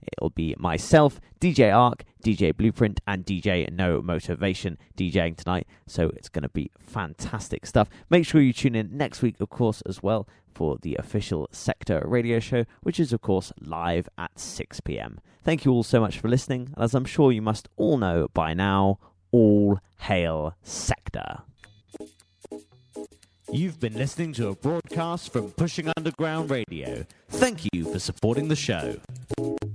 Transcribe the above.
it'll be myself, DJ Ark, DJ Blueprint, and DJ No Motivation DJing tonight. So it's going to be fantastic stuff. Make sure you tune in next week, of course, as well, for the official SECTA radio show, which is, of course, live at 6 p.m. Thank you all so much for listening, and as I'm sure you must all know by now, all hail SECTA. You've been listening to a broadcast from Pushing Underground Radio. Thank you for supporting the show.